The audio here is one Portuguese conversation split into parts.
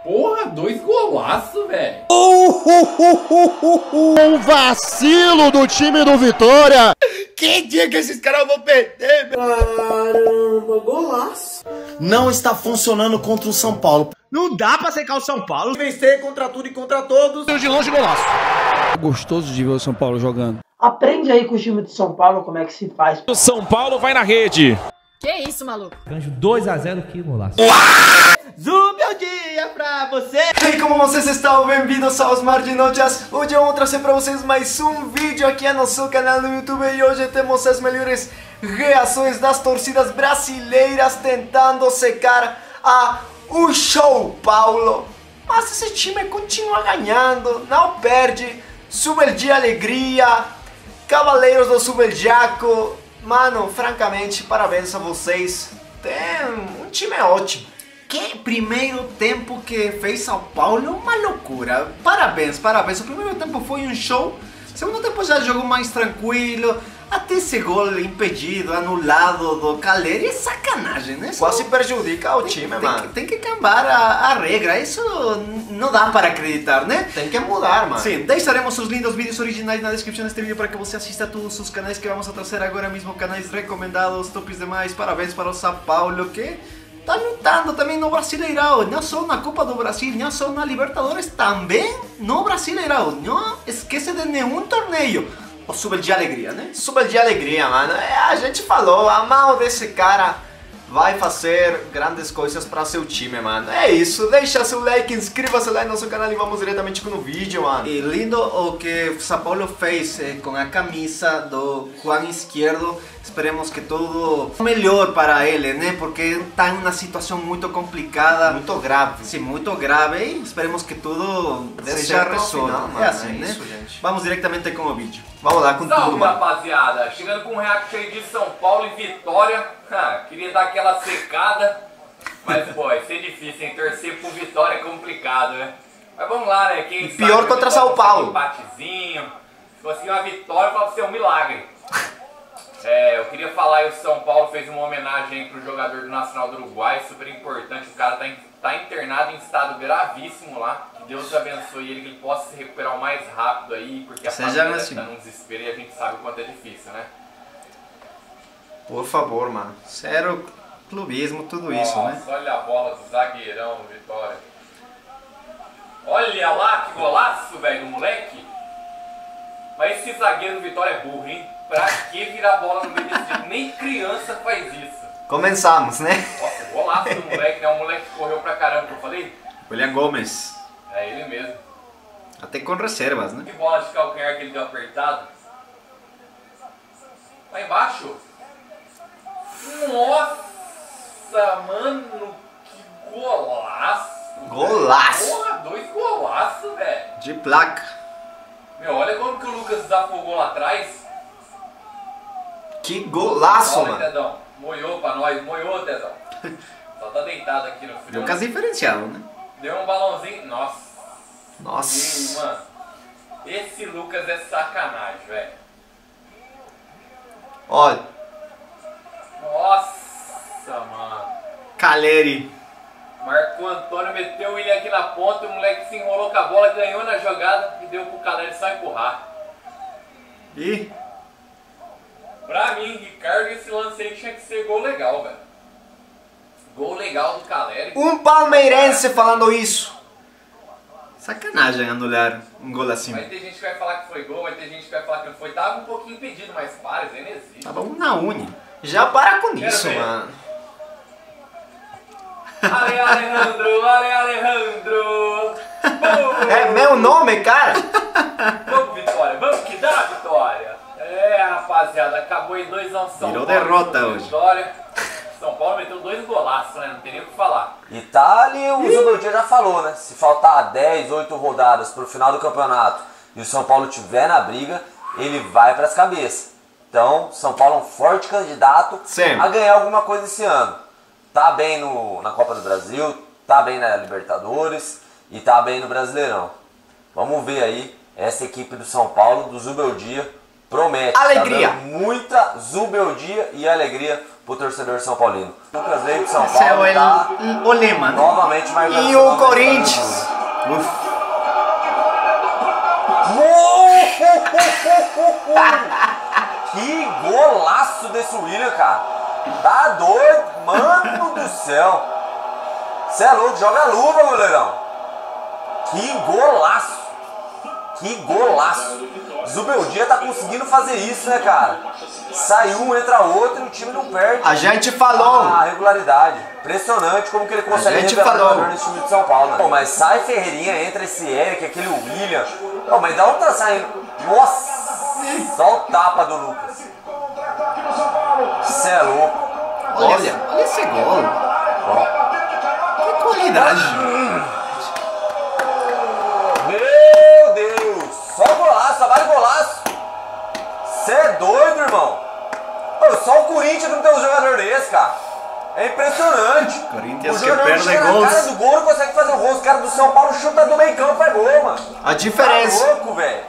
Porra, 2 golaços, velho. Um vacilo do time do Vitória. Que dia que esses caras vão perder, meu? Caramba, golaço. Não está funcionando contra o São Paulo. Não dá pra secar o São Paulo. Vencer contra tudo e contra todos. De longe, golaço. É gostoso de ver o São Paulo jogando. Aprende aí com o time de São Paulo como é que se faz. O São Paulo vai na rede. Que isso, maluco? Canjo 2 a 0, que golaço. Meu dia pra você. E aí, como vocês estão? Bem-vindos aos Mar de Notícias. Hoje eu vou trazer para vocês mais um vídeo aqui no nosso canal no YouTube. E hoje temos as melhores reações das torcidas brasileiras tentando secar o São Paulo. Mas esse time continua ganhando, não perde. Super de alegria, Cavaleiros do Super Jaco. Mano, francamente, parabéns a vocês. Tem um time ótimo. Que primeiro tempo que fez São Paulo, uma loucura. Parabéns, parabéns. O primeiro tempo foi um show. O segundo tempo já jogou mais tranquilo. Até esse gol impedido, anulado do Caleri, é sacanagem, né? Quase prejudica o time, mano. Tem que cambiar a regra. Isso não dá para acreditar, né? Tem que mudar, mano. Sim, deixaremos os lindos vídeos originais na descrição deste vídeo para que você assista a todos os canais que vamos a trazer agora mesmo. Canais recomendados, tops demais. Parabéns para o São Paulo, que tá lutando também no Brasileirão, não só na Copa do Brasil, não só na Libertadores, também no Brasileirão. Não esquece de nenhum torneio. O Super de alegria, né? Super de alegria, mano. A gente falou, a mão desse cara vai fazer grandes coisas para seu time, mano. É isso, deixa seu like, inscreva-se lá no nosso canal e vamos diretamente com o vídeo, mano. E lindo o que o São Paulo fez com a camisa do Juan Izquierdo. Esperemos que tudo melhor para ele, né? Porque está em uma situação muito complicada. Muito grave. Sim, muito grave. E esperemos que tudo seja resolvido. É assim, né? Isso, gente. Vamos diretamente com o vídeo. Vamos lá com tudo, mano. Rapaziada, chegando com um react aí de São Paulo e Vitória. Queria dar aquela secada, mas pô, vai ser difícil, hein? Torcer pro Vitória é complicado, né? Mas vamos lá, né? Quem sabe pior contra São Paulo. Um empatezinho. Se conseguir uma vitória, pode ser um milagre. Eu queria falar aí, o São Paulo fez uma homenagem aí pro jogador do Nacional do Uruguai, super importante. O cara tá internado em estado gravíssimo lá. Que Deus abençoe ele, que ele possa se recuperar o mais rápido aí, porque a família tá num desespero e a gente sabe o quanto é difícil, né? Por favor, mano. Sério, clubismo, tudo isso, né? Olha a bola do zagueirão, Vitória. Olha lá que golaço, velho, do moleque. Mas esse zagueiro do Vitória é burro, hein? Pra que virar a bola no meio desse jeito? Nem criança faz isso. Começamos, né? Nossa, golaço do moleque, né? O moleque que correu pra caramba, que eu falei. William Gomes. É ele mesmo. Até com reservas, né? Que bola de calcanhar que ele deu apertado. Lá embaixo. Nossa, mano, que golaço. Golaço. Porra, 2 golaços, velho. De placa. Meu, olha como que o Lucas desafogou lá atrás. Que golaço, olha, mano. Tedão, moiou pra nós, moiou, Tedão. Só tá deitado aqui no frio. Lucas diferenciado, né? Deu um balãozinho, nossa. Nossa. Mano, esse Lucas é sacanagem, velho. Olha. Nossa, mano. Caleri. Marco Antônio meteu o William aqui na ponta, o moleque se enrolou com a bola, ganhou na jogada e deu pro Caleri só empurrar. E? Pra mim, Ricardo, esse lance aí tinha que ser gol legal, velho. Gol legal do Caleri. Um palmeirense falando isso. Sacanagem anular um gol assim. Vai ter gente que vai falar que foi gol, vai ter gente que vai falar que não foi. Tava um pouquinho impedido, mas para, isso aí não existe. Tava um na uni. Já para com isso, mano. Ale Alejandro, Ale Alejandro. É meu nome, cara. Vamos, Vitória, vamos que dá, Vitória. Rapaziada, acabou em 2 a 1 São Paulo. Virou derrota hoje. Vitória. São Paulo meteu 2 golaços, né? Não tem nem o que falar. E tá ali, o Zubeldia já falou, né? Se faltar 10, 8 rodadas pro final do campeonato e o São Paulo tiver na briga, ele vai pras cabeças. Então, São Paulo é um forte candidato a ganhar alguma coisa esse ano. Tá bem na Copa do Brasil, tá bem na Libertadores e tá bem no Brasileirão. Vamos ver aí essa equipe do São Paulo, do Zubeldia, promete. Alegria. Tá dando muita zubeldia e alegria pro torcedor São Paulino. Lucas Leiva de São Esse é Paulo tá o lema, né? novamente marcando. E o Corinthians. Que golaço desse William, cara. Tá doido, mano do céu. Cê é louco, joga a luva, goleirão. Que golaço. Que golaço. Zubeldia tá conseguindo fazer isso, né, cara? Sai um, entra outro e o time não perde. A gente falou. A regularidade. Impressionante como que ele consegue revelar jogador nesse time de São Paulo. Né? Pô, mas sai Ferreirinha, entra esse Eric, aquele William. Pô, mas da onde tá saindo? Nossa! Só o tapa do Lucas. Cê é louco. Olha esse gol. Que qualidade. Meu Deus. Só golaço, só vale golaço. Cê é doido, irmão. Pô, só o Corinthians não tem um jogador desse, cara. É impressionante. Corinthians o que jogador perde chega gols. na cara do gol não consegue fazer o gol. Os caras do São Paulo chutam do meio campo e faz gol, mano. A diferença. Tá louco, velho.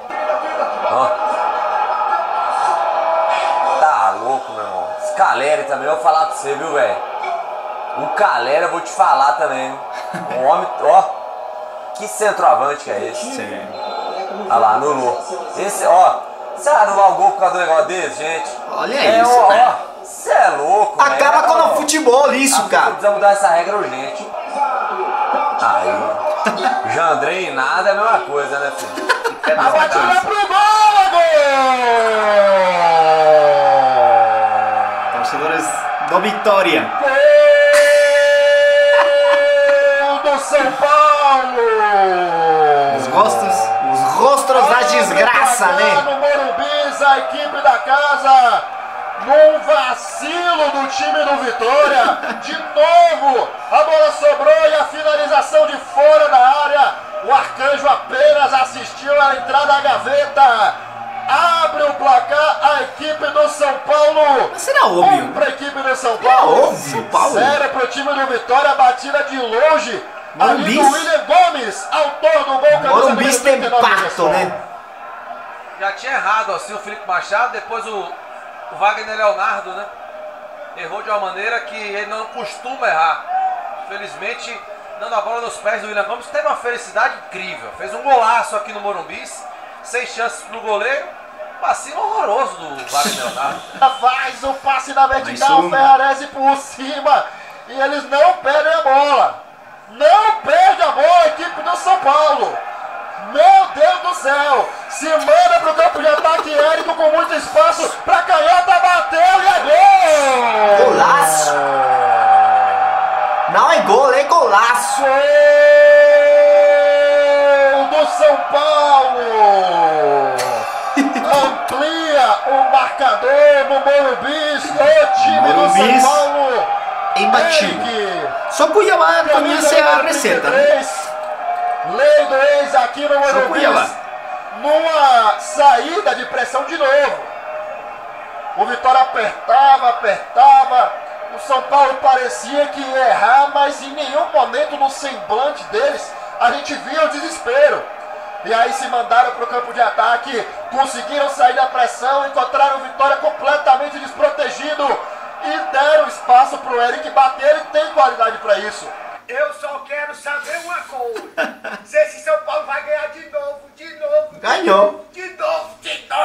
Tá louco, meu irmão. Esse Caleri também, eu vou falar pra você, viu, velho? O Caleri eu vou te falar também. O homem, ó. Que centroavante que é esse? Sim. Olha lá, anulou. Esse, ó. Você anular o gol por causa do negócio desse, gente? Olha isso, ó, né? Você é louco, Acaba velho. com o futebol isso, cara. Precisa mudar essa regra urgente. Aí. Jandrei e nada é a mesma coisa, né, filho? A batida pro gol, Torcedores do Vitória. gol do São Paulo! Os rostos da desgraça, né? No Morumbi, a equipe da casa, num vacilo do time do Vitória, de novo, a bola sobrou e a finalização de fora da área, o Arcanjo apenas assistiu a entrada da gaveta, abre o placar a equipe do São Paulo. Mas será óbvio? Para a equipe do São Paulo, óbvio, São Paulo. Zero para o time do Vitória, a batida de longe, ali do William Gomes, autor do gol. Morumbi tem impacto, né? Já tinha errado assim o Felipe Machado, depois o Wagner Leonardo, né? Errou de uma maneira que ele não costuma errar. Felizmente, dando a bola nos pés do William Gomes, teve uma felicidade incrível. Fez um golaço aqui no Morumbi, sem chances pro goleiro. Vacilo horroroso do Wagner Leonardo. Faz o passe na vertical, Ferrarese por cima. E eles não perdem a bola. Não perde a bola a equipe do São Paulo. Meu Deus do céu. Se manda pro campo de ataque, Érico com muito espaço. Pra canhota, bateu e é gol. Golaço. Não é gol, é golaço. Gol do São Paulo. Amplia o marcador no Morumbi. O time do São Paulo. Imbatível. Só Cuiabá conhece a receita, né? Lei do ex aqui no Morumbi. Numa saída de pressão de novo. O Vitória apertava. O São Paulo parecia que ia errar, mas em nenhum momento no semblante deles a gente via o desespero. E aí se mandaram para o campo de ataque, conseguiram sair da pressão, encontraram o Vitória completamente desprotegido e deram espaço para o Eric bater. Ele tem qualidade para isso. Eu só quero saber uma coisa: se esse São Paulo vai ganhar de novo. Ganhou. De novo,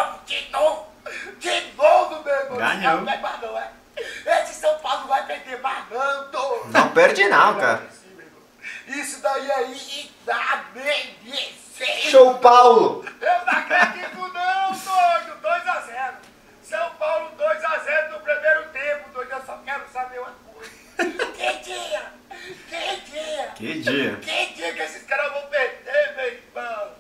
meu irmão. Ganhou. Esse São Paulo vai perder mais não. Não perde não, cara. Isso daí é inadmissível. Show Paulo. Eu não acredito não, doido. 2-0. São Paulo 2-0 no primeiro tempo, doido. Eu só quero saber uma coisa: que dia? Que dia que esses caras vão perder, meu irmão?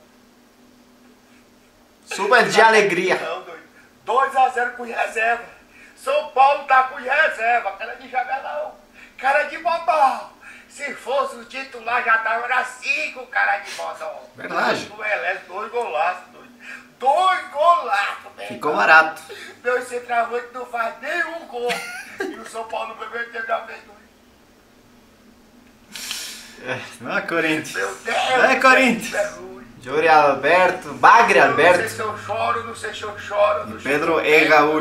Super de alegria. Não, doido. 2-0 com reserva. São Paulo tá com reserva. Cara de jamelão. Cara de bobão. Se fosse o titular, já tava na 5, cara de bobão. Verdade. O Elés, 2 golaços, doido. 2 golaços, velho. Ficou barato. Meu centroavante não faz nenhum gol. E o São Paulo no primeiro tempo já fez 2. Não é Corinthians. Meu Deus. É Corinthians. Yuri Alberto, Bagre Alberto. Não sei se eu choro, não sei se eu choro. E Pedro Egaú. Eu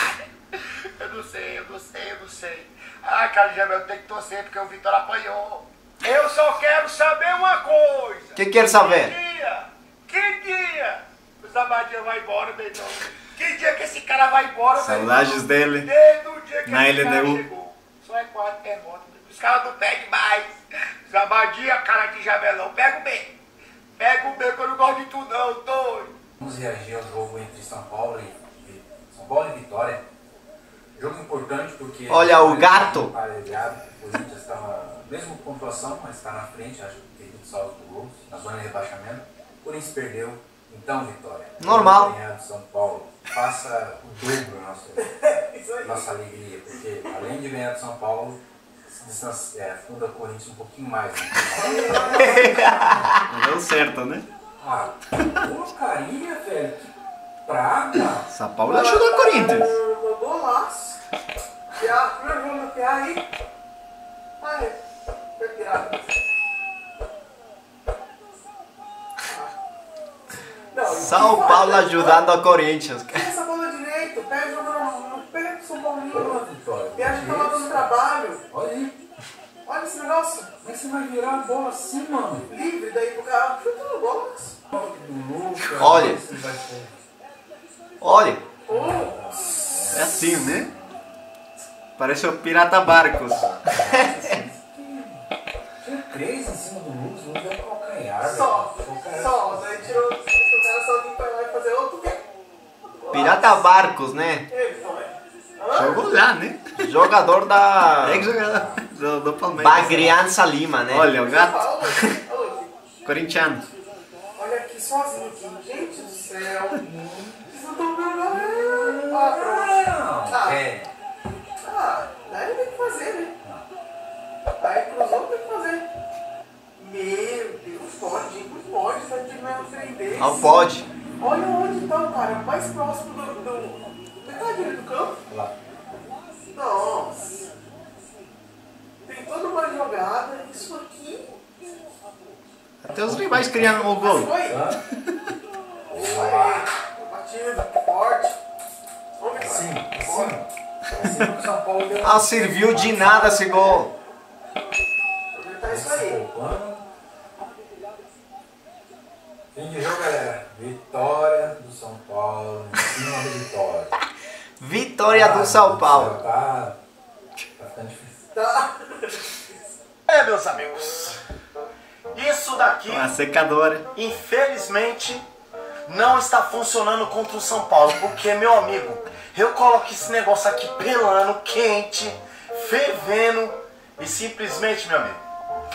não sei. Ah, cara, já eu tenho que torcer porque o Vitória apanhou. Eu só quero saber uma coisa. O que quer saber? Que dia? O Zabadinha vai embora, Beitão. Que dia que esse cara vai embora, Saudades dele. Desde o dia que Na esse cara LDU. chegou. Só é 4 derrotas. Os caras não pedem mais. Zabadinha, cara de jamelão. Pega o B. Pega o B que eu não gosto de tu não, doido. Vamos reagir ao jogo entre São Paulo e Vitória. Jogo importante porque... Olha o gato. O Corinthians estava, mesmo com pontuação, mas está na frente, acho que tem muito saldo por gols, na zona de rebaixamento. O Corinthians perdeu, então Vitória. Normal. Ganhar do São Paulo, faça o dobro nossa alegria, porque além de ganhar do São Paulo, funda o Corinthians um pouquinho mais. Né? Não deu certo, né? Ah, porcaria, velho, que praga. São Paulo ajudou o Corinthians. Golaço. Vamos aí. Aí, foi tirado. São Paulo ajudando o Corinthians. Pega essa bola direito, pega o jogo no pé do São Paulinho. Viaja pra lá do trabalho. Olha aí. Olha esse negócio. Como é que você vai virar a bola assim, mano? Livre daí pro carro. Chuta no box. Olha. Olha. É assim, né? Parece o Pirata Barcos. Tinha 3 em cima do Luz, não deu calcanhar. Só. Daí tirou. O cara só vinha pra lá e fazer outro. Pirata Barcos, né? Jogou lá, né? Jogador da... Ex-jogador do Palmeiras. Bagriança Lima, né? Olha, o gato. Corintiano. Olha aqui sozinho aqui. Gente do céu. Vocês não estão vendo nada. Ah, pronto. Daí tem que fazer, né? Aí cruzou, tem que fazer. Meu Deus, pode. Não pode. Tá de ganhar um trem desse. Não pode. Olha onde então, cara. Mais próximo do metade ali do campo. Lá. Nossa. Tem toda uma jogada. Isso aqui. Até os rivais criando o gol. Foi. Batida, forte. Vamos ver. Sim. O São Paulo deu Ah, serviu de nada esse gol. Tá isso aí. Fim de jogo, galera. Vitória do São Paulo em cima do Vitória. Vitória do São Paulo. Tá ficando difícil. Tá. Meus amigos. Isso daqui, Uma secadora. infelizmente, não está funcionando contra o São Paulo. Porque, meu amigo, eu coloco esse negócio aqui pelando, quente, fervendo e simplesmente, meu amigo,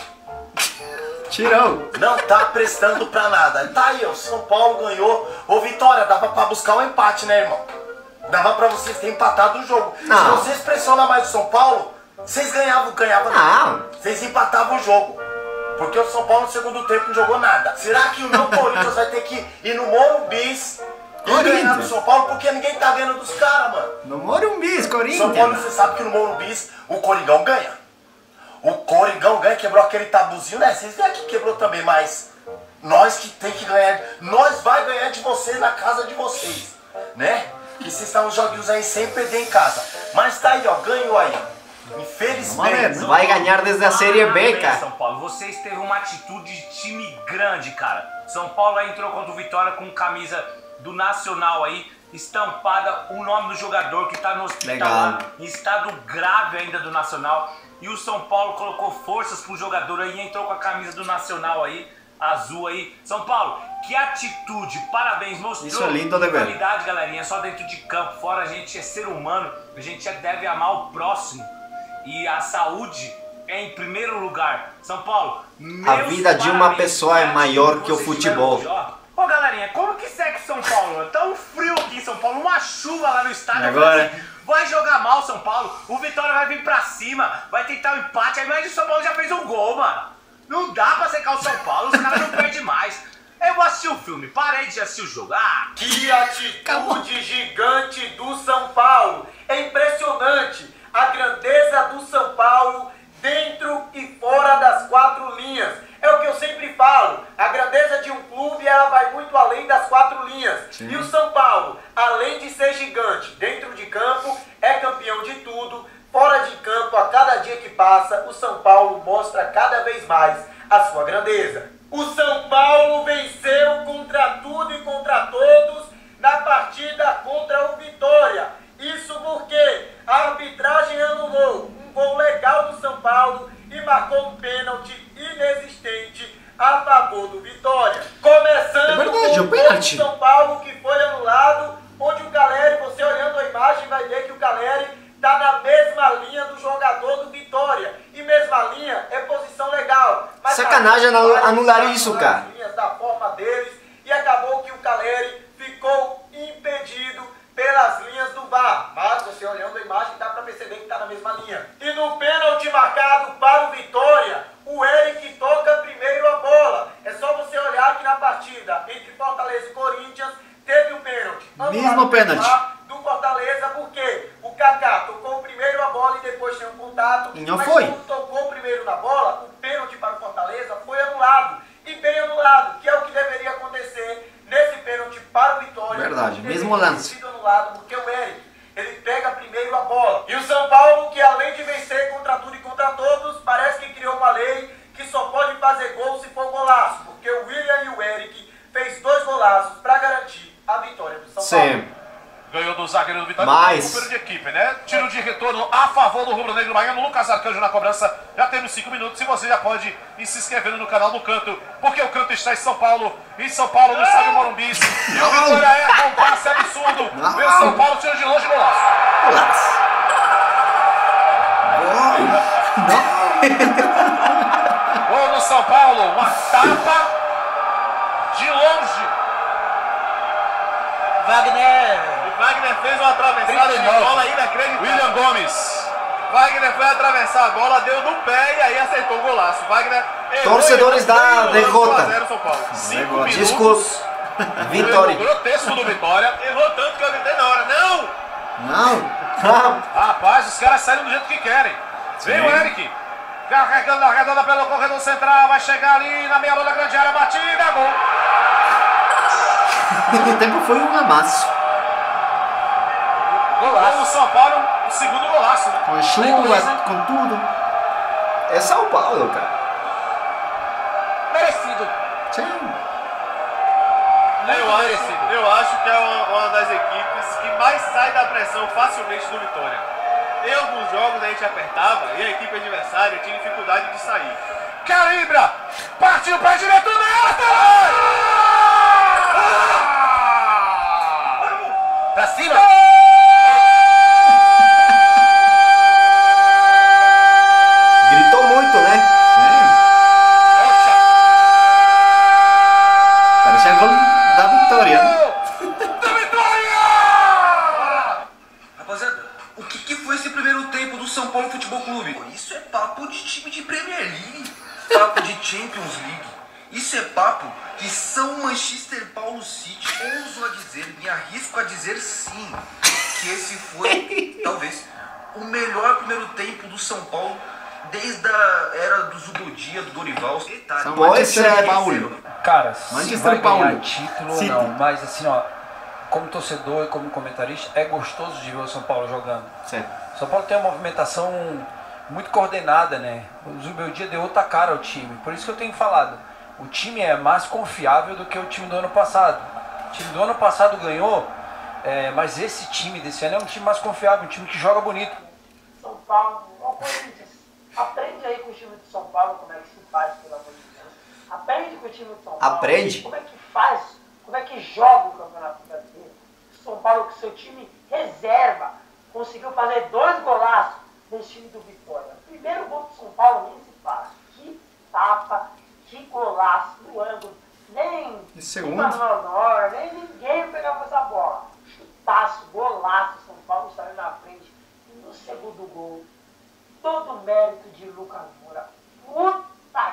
Tirou. não tá prestando pra nada. Tá aí, o São Paulo ganhou. Ô, Vitória, dava pra buscar um empate, né, irmão? Dava pra vocês terem empatado o jogo. Não. Se vocês pressionam mais o São Paulo, vocês ganhavam. Não. Vocês empatavam o jogo. Porque o São Paulo no segundo tempo não jogou nada. Será que o meu Corinthians vai ter que ir no Morumbi e ganhar do São Paulo? Porque ninguém tá vendo dos caras, mano. No Morumbi, São Paulo, Corinthians. você sabe que no Morumbi o Coringão ganha. O Coringão ganha, quebrou aquele tabuzinho, né? Vocês veem que quebrou também, mas nós que tem que ganhar. Nós vai ganhar de vocês na casa de vocês, né? Que vocês estão os joguinhos aí sem perder em casa. Mas tá aí, ó, ganhou aí. Infelizmente. Vai ganhar desde a Série B, cara. São Paulo, vocês teve uma atitude de time grande, cara. São Paulo aí entrou contra o Vitória com camisa do Nacional aí, estampada o nome do jogador que tá no hospital lá, em estado grave ainda do Nacional. E o São Paulo colocou forças pro jogador aí, entrou com a camisa do Nacional aí, azul aí. São Paulo, que atitude, parabéns, mostrou isso é lindo, né, velho? qualidade, galerinha, só dentro de campo, fora a gente é ser humano, a gente deve amar o próximo. E a saúde é em primeiro lugar. São Paulo, A vida de uma pessoa é maior que o futebol. Ô galerinha, como que segue São Paulo? Tá um frio aqui em São Paulo, uma chuva lá no estádio. E agora? Assim, vai jogar mal São Paulo, o Vitória vai vir pra cima, vai tentar um empate, aí mas o São Paulo já fez um gol, mano. Não dá pra secar o São Paulo, os caras não perdem mais. Eu vou assistir o filme, parei de assistir o jogo. Ah, que atitude gigante do São Paulo. É impressionante a grandeza do São Paulo dentro e fora das 4 linhas. É o que eu sempre falo, a grandeza de um clube ela mais a sua grandeza. O São Paulo venceu contra tudo e contra todos na partida contra o Vitória. Isso porque a arbitragem anulou um gol legal do São Paulo e marcou um pênalti inexistente a favor do Vitória. Começando com o gol do São Paulo que foi anulado, onde o Caleri, você olhando a imagem, vai ver que o Caleri está na mesma linha do jogador do Vitória. E mesma linha é posição legal. Mas sacanagem anular isso, cara. As linhas da forma deles, e acabou que o Caleri ficou impedido pelas linhas do VAR. Mas você olhando a imagem dá para perceber que está na mesma linha. E no pênalti marcado para o Vitória, o Eric toca primeiro a bola. É só você olhar que na partida entre Fortaleza e Corinthians teve o pênalti. Mesmo pênalti do Fortaleza, porque o Kaká tocou primeiro a bola e depois tem um contato. E não mas foi. quando tocou primeiro na bola, o pênalti para o Fortaleza foi anulado. E bem anulado, que é o que deveria acontecer nesse pênalti para o Vitória. Verdade, mesmo lance. Sido anulado porque o Eric, ele pega primeiro a bola. E o São Paulo, que além de vencer contra tudo e contra todos, parece que criou uma lei que só pode fazer gol se for golaço. Porque o William e o Eric fez 2 golaços para garantir a vitória do São Paulo. Ganhou do zagueiro do Vitória, Mas... de equipe, né? Tiro de retorno a favor do Rubro Negro Baiano. Lucas Arcanjo na cobrança. Já temos 5 minutos e você já pode ir se inscrevendo no canal do Canto, porque o Canto está em São Paulo, no estádio Morumbi. E o Vitória é um passe absurdo. Vê o São Paulo, tiro de longe, golaço. Gol do São Paulo, uma tapa de longe. Wagner fez uma atravessada de bola inacreditável. William Gomes. Wagner foi atravessar a bola, deu no pé e aí acertou o golaço. Wagner errou. Torcedores da derrota. 1-0 São Paulo. 5 minutos. Discurso. Vitória. Grotesco do Vitória. Errou tanto que eu gritei na hora. Não! Não. Rapaz, os caras saíram do jeito que querem. Vem o Eric. Carregando a redonda pelo corredor central. Vai chegar ali na meia lua da grande área. Batida, gol. O tempo foi um amasso. Golaço. O São Paulo, o segundo golaço, né? Com chuva, com tudo. É São Paulo, cara. Merecido. Sim. Eu acho que é uma das equipes que mais sai da pressão facilmente do Vitória. Em alguns jogos a gente apertava e a equipe adversária tinha dificuldade de sair. Calibra! Partiu o pé direito nela! Pra cima! Gritou muito, né? Parecia gol da Vitória. Da Vitória! Rapaziada, o que foi esse primeiro tempo do São Paulo Futebol Clube? Isso é papo de time de Premier League, papo de Champions League. Isso é papo de São Manchester Paulo City. Ouso a dizer, me arrisco a dizer sim, que esse foi, talvez, o melhor primeiro tempo do São Paulo desde a era do Zubodia, do Dorival. São Manchester Paulo. Cara, se Manchester vai ganhar Paulo. título ou City. não, mas assim, ó, como torcedor e como comentarista, é gostoso de ver o São Paulo jogando. Certo. São Paulo tem uma movimentação muito coordenada, né? O Zubeldia deu outra cara ao time, por isso que eu tenho falado. O time é mais confiável do que o time do ano passado. O time do ano passado ganhou, mas esse time desse ano é um time mais confiável, um time que joga bonito. São Paulo, ó, Corinthians, aprende aí com o time de São Paulo como é que se faz, pelo amor de Deus. Aprende com o time de São Paulo. Aprende? Como é que faz, como é que joga o Campeonato Brasileiro. São Paulo, com seu time reserva, conseguiu fazer 2 golaços nesse time do Vitória. Primeiro gol do São Paulo nem se fala. Que tapa, que golaço no ângulo. Nem Manor, nem ninguém pegava essa bola. Chutaço, golaço, São Paulo saiu na frente. E no segundo gol, todo o mérito de Lucas Moura. Puta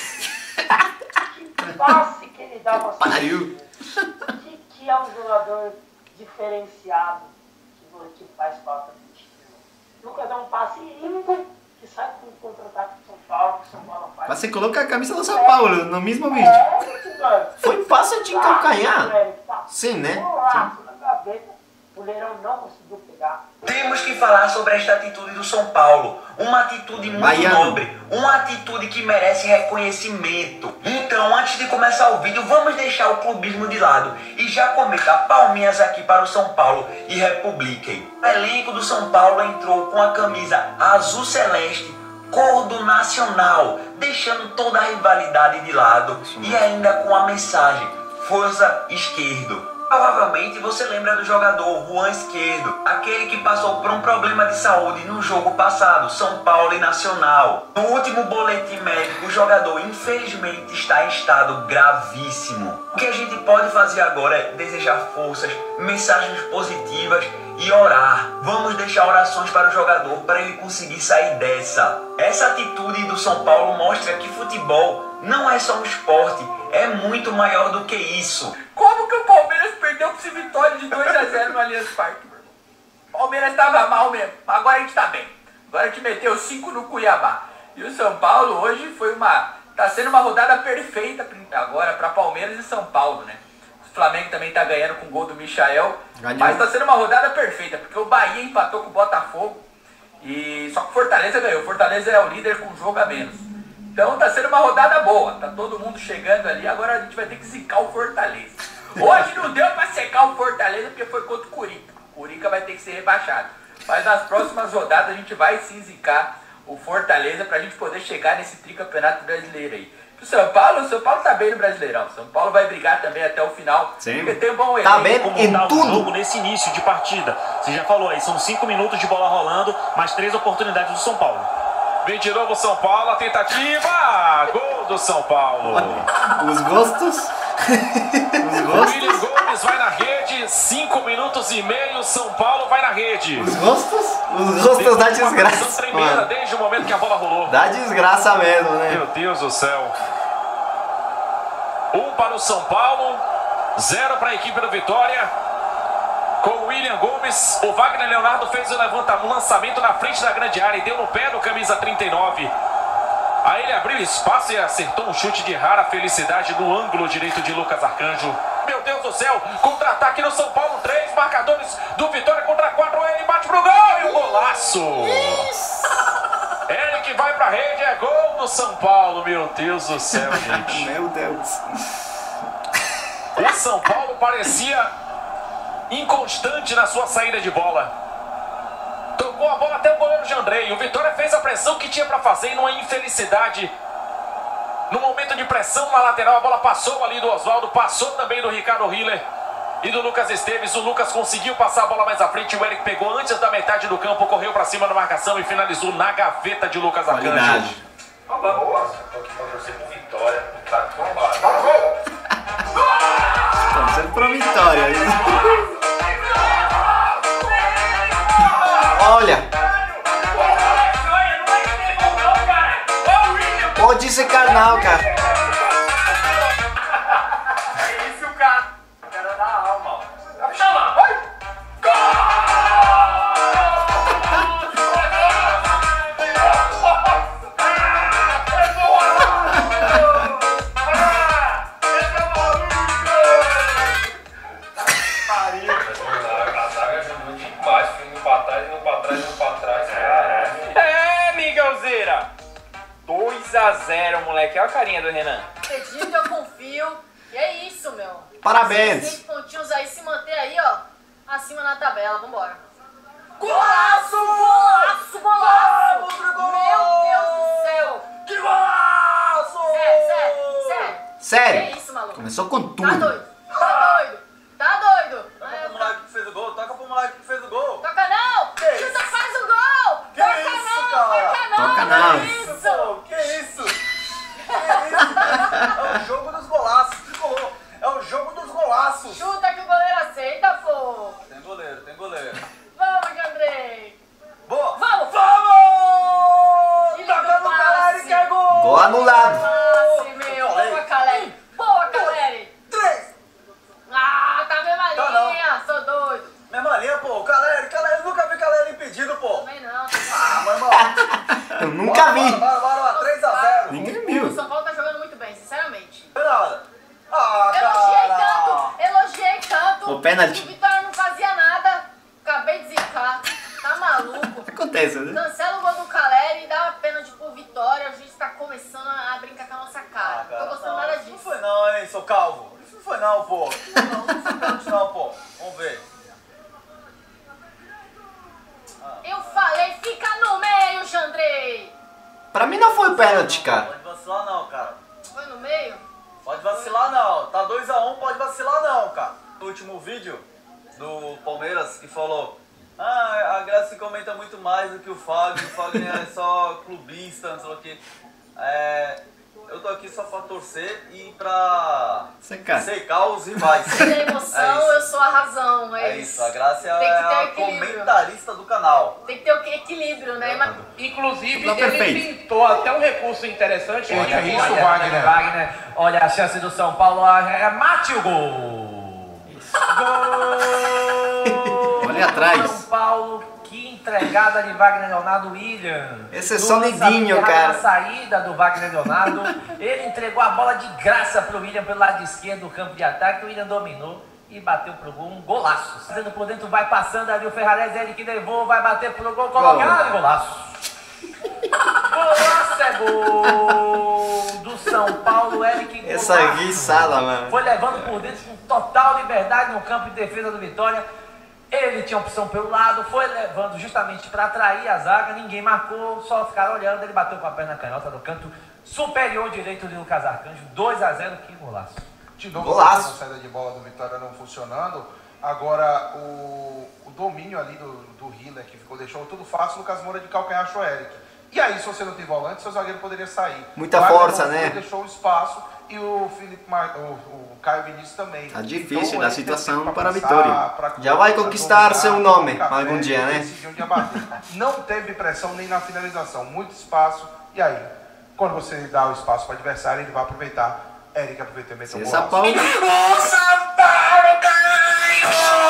que passe que ele dá pra Pariu. que é um jogador diferenciado que faz falta no time. Lucas dá um passe lindo que sai com o contra-ataque do São Paulo, que o São Paulo faz. Você coloca a camisa do São Paulo no mesmo vídeo. Foi passe de calcanhar. Sim, né? Golaço na gaveta. O Leirão não conseguiu pegar. Temos que falar sobre esta atitude do São Paulo. Uma atitude muito nobre. Uma atitude que merece reconhecimento. Então, antes de começar o vídeo, vamos deixar o clubismo de lado. E já cometa palminhas aqui para o São Paulo e republiquem. O elenco do São Paulo entrou com a camisa azul celeste, cor do Nacional, deixando toda a rivalidade de lado. E ainda com a mensagem: Força Esquerdo. Provavelmente você lembra do jogador Juan Esquerdo, aquele que passou por um problema de saúde no jogo passado, São Paulo e Nacional. No último boletim médico, o jogador infelizmente está em estado gravíssimo. O que a gente pode fazer agora é desejar forças, mensagens positivas e orar. Vamos deixar orações para o jogador para ele conseguir sair dessa. Essa atitude do São Paulo mostra que futebol não é só um esporte, é muito maior do que isso. Como que o Palmeiras perdeu com esse Vitória de 2-0 no Allianz Parque, meu irmão? O Palmeiras estava mal mesmo, agora a gente tá bem. Agora a gente meteu 5 no Cuiabá. E o São Paulo hoje tá sendo uma rodada perfeita agora para Palmeiras e São Paulo, né? O Flamengo também tá ganhando com o gol do Michael. Mas tá sendo uma rodada perfeita, porque o Bahia empatou com o Botafogo. E só que o Fortaleza ganhou. O Fortaleza é o líder com um jogo a menos. Então tá sendo uma rodada boa, tá todo mundo chegando ali, agora a gente vai ter que zicar o Fortaleza. Hoje não deu pra secar o Fortaleza porque foi contra o Curica. O Curica vai ter que ser rebaixado. Mas nas próximas rodadas a gente vai sim zicar o Fortaleza pra gente poder chegar nesse tricampeonato brasileiro aí. O São Paulo tá bem no Brasileirão. O São Paulo vai brigar também até o final. Sim. Porque tem um bom elenco. Tá bem como tá o jogo nesse início de partida. Você já falou aí, são 5 minutos de bola rolando, mais 3 oportunidades do São Paulo. Vem de novo o São Paulo, a tentativa, gol do São Paulo. Os gostos. Os gostos. William Gomes vai na rede, 5 minutos e meio, São Paulo vai na rede. Os gostos? Os gostos da desgraça. Tremenda desde o momento que a bola rolou. Dá desgraça mesmo, né? Meu Deus do céu. 1 para o São Paulo, 0 para a equipe do Vitória. Com o William Gomes, o Wagner Leonardo fez o lançamento na frente da grande área e deu no pé do camisa 39. Aí ele abriu espaço e acertou um chute de rara felicidade no ângulo direito de Lucas Arcanjo. Meu Deus do céu, contra-ataque no São Paulo, 3 marcadores do Vitória contra 4, ele bate pro gol e o golaço. Ele que vai pra rede, é gol do São Paulo, meu Deus do céu, gente. Meu Deus. O São Paulo parecia inconstante na sua saída de bola. Tocou a bola até o goleiro Jandrei. O Vitória fez a pressão que tinha para fazer e numa infelicidade. No momento de pressão na lateral, a bola passou ali do Oswaldo, passou também do Ricardo Hiller e do Lucas Esteves. O Lucas conseguiu passar a bola mais à frente. O Eric pegou antes da metade do campo, correu para cima na marcação e finalizou na gaveta de Lucas Arcanjo. Boa, tô aqui pra torcer pro Vitória. Tá bombado. Torcendo pro Vitória. Olha. Pode ser carnal, cara. É isso, cara. O cara dá alma, ó. Chama! Vai! É, Miguelzeira! 2-0, moleque. Olha a carinha do Renan. Acredito, eu confio. E é isso, meu. Parabéns. 6 pontinhos aí, se manter aí, ó, acima na tabela. Vambora. Golaço! Golaço, golaço! Meu Deus do céu! Que golaço! Sério. Sério? Que isso, maluco? Começou com tudo. Tá doido? Tá doido? Tá doido? Toca pro moleque que fez o gol, toca pro moleque que fez o gol. Toca não! Que Chuta, faz o gol! Que Toca isso, não! cara? Toca não! Toca não. Que isso? Que isso? É o jogo dos golaços, tricolor. É o jogo dos golaços. Chuta que o goleiro aceita, pô! Tem goleiro, tem goleiro. Vamos, Andrei! Boa! Vamos! Vamos! Que lindo Toca no Caleri que é gol! Gol anulado. Passe, meu! Boa, Caleri! Boa, Caleri! 3! Ah, tá mesma Tá linha! Sou doido! Mesma linha, pô. Caleri, nunca vi Caleri impedido, pô. Também não. Ah, meu irmão. Eu nunca vi. Bora, 3-0. Ninguém viu. O São Paulo tá jogando muito bem, sinceramente. Não é nada. Ah, Elogiei cara. tanto! O pênalti. O Vitória não fazia nada. essa, né? Cancela o gol do Caleri e dá uma pênalti pro Vitória. A gente tá começando a brincar com a nossa cara. Não tô gostando nada disso. Não foi não, hein, seu calvo. Isso não foi não, pô. Não foi pênalti não, pô. Vamos ver. Eu falei, fica no meio, Jandrei. Pra mim não foi pênalti, cara. Pode vacilar não, cara. Foi no meio? Pode vacilar não. Tá 2 a 1, pode vacilar não, cara. No último vídeo do Palmeiras que falou: a Graça comenta muito mais do que o Fagner é só clubista, não sei o que. Eu tô aqui só pra torcer e pra secar os rivais. Se tem emoção, eu sou a razão. É isso, a Graça é a comentarista do canal. Tem que ter o equilíbrio, né? Inclusive, ele pintou até um recurso interessante. Olha isso, Wagner. Olha a chance do São Paulo, mate o gol. Gol! Olha atrás. São Paulo, que entregada de Wagner Leonardo William. Esse é sonidinho, cara. Na saída do Wagner Leonardo, ele entregou a bola de graça pro William pelo lado esquerdo do campo de ataque. O William dominou e bateu pro gol, um golaço. Fazendo por dentro, vai passando ali o Ferrarese, ele que levou, vai bater pro gol, colocado, golaço. Golaço é gol do São Paulo, Eric. Essa guiçada, mano. Foi levando por dentro com total liberdade no campo de defesa do Vitória. Ele tinha opção pelo lado, foi levando justamente para atrair a zaga, ninguém marcou, só ficaram olhando, ele bateu com a perna canhota no canto superior direito de Lucas Arcanjo, 2 a 0, que golaço. De novo, a saída de bola do Vitória não funcionando. Agora o domínio ali do Hiller, que deixou tudo fácil, o Lucas Moura de calcanhar achou o Eric. E aí, se você não tem volante, seu zagueiro poderia sair. Muita força, né? Deixou o espaço e o Caio Vinícius também. Tá difícil a situação para a Vitória. Já vai conquistar seu nome algum dia, né? Não teve pressão nem na finalização, muito espaço. E aí, quando você dá o espaço para o adversário, ele vai aproveitar. Eric aproveitou e meteu um São Paulo. São Paulo, caralho!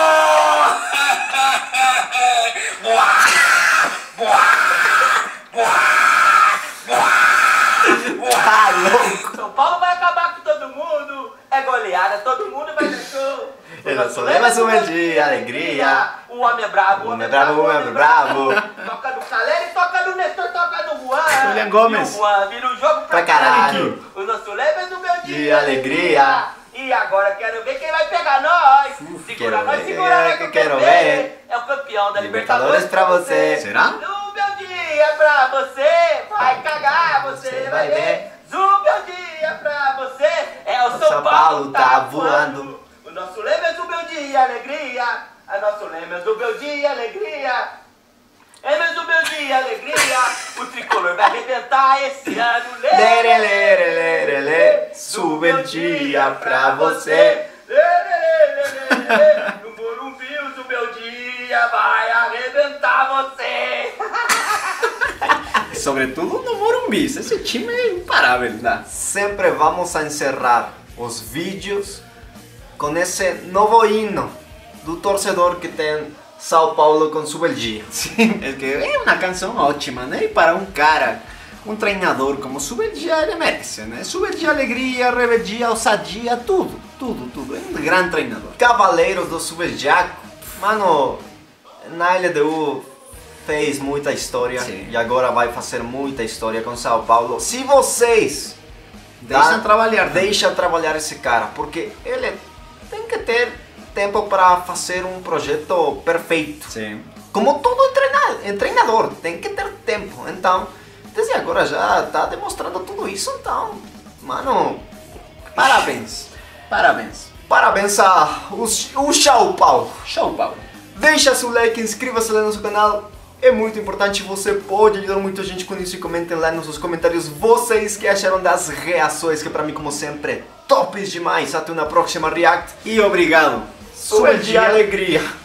São Paulo vai acabar com todo mundo. É goleada, todo mundo vai ter show. Ele só leva sua dia, alegria. O homem é brabo, o homem é brabo, o homem é brabo. Toca do Caleri, toca do Nestor, toca do Juan. William Gomes. E o Juan vira o jogo pra caralho. O nosso lema é do meu dia. De alegria. E agora quero ver quem vai pegar nós. Segura nós, que eu quero ver. É o campeão da Libertadores pra você. Será? No meu dia pra você. Vai cagar, você vai ver. No meu dia pra você. É o São Paulo tá voando. O nosso lema é do meu dia, alegria. O nosso lema é do meu dia, alegria. É mesmo do meu dia, alegria. O tricolor vai arrebentar esse ano. Lere, lere, lere, lere. Sube o dia pra você. No Morumbi, o meu dia vai arrebentar você. Sobretudo no Morumbi. Esse time é imparável, né? Sempre vamos a encerrar os vídeos com esse novo hino do torcedor que tem São Paulo com Sube el Dia. Sim, é uma canção ótima, né? E para um cara, um treinador como Sube el Dia, ele merece, né? Sube el Dia, alegria, rebeldia, ousadia, tudo. É um grande treinador. Cavaleiros do Sube el Dia, mano, na LDU fez muita história. Sim. E agora vai fazer muita história com São Paulo. Se vocês deixam trabalhar esse cara, porque ele tem que ter tempo para fazer um projeto perfeito. Sim. Como todo treinador, tem que ter tempo. Então, desde agora já está demonstrando tudo isso. Então, mano, parabéns. Parabéns ao São Paulo. Deixa seu like, inscreva-se lá no nosso canal. É muito importante, você pode ajudar muita gente com isso e comentem lá nos seus comentários vocês que acharam das reações, que para mim, como sempre, tops demais. Até uma próxima react e obrigado. Sube de alegria.